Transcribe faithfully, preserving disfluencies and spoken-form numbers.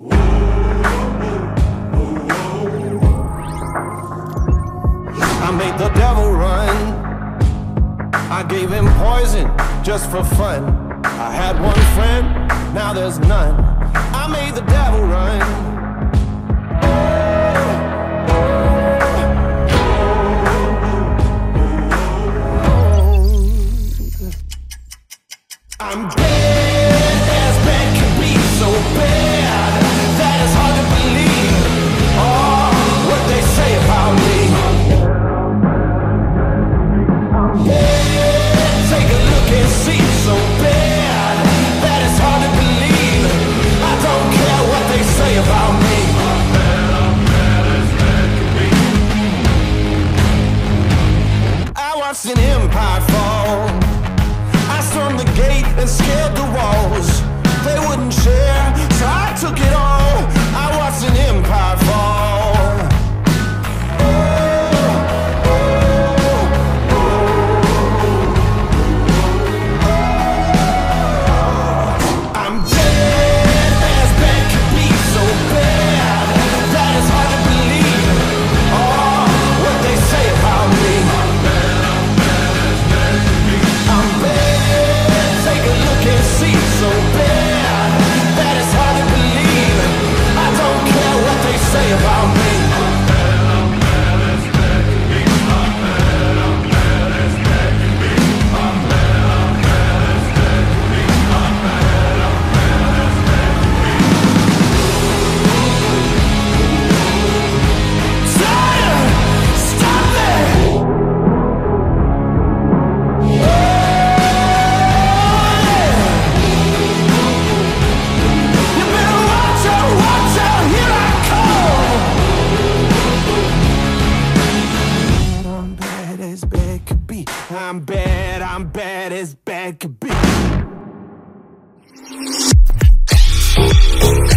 I made the devil run. I gave him poison just for fun. I had one friend, now there's none. I made the devil run. I'm bad as bad can be, so bad that it's hard to believe. Oh, what they say about me. Yeah, take a look and see, so bad that it's hard to believe. I don't care what they say about me. I'm bad, I'm bad as bad can be. I watched an empire fall. I stormed the gate and scaled the walls. They wouldn't share, so I took it all. I watched an empire fall. Oh, oh, oh, oh. I'm dead as bad can be, so bad that it's hard to believe. Oh, what they say about me. I'm bad, I'm bad as bad can be. I'm bad, take a look and see, so bad that it's hard to believe. I don't care what they say about me. I'm bad, I'm bad as bad can be. I'm bad, I'm bad as bad can be. I'm bad, I'm bad as bad can be. I'm bad, I'm bad as bad can be. Stop it! You better watch out, watch out, here I come! I'm bad as bad could be. I'm bad, I'm bad as bad could be.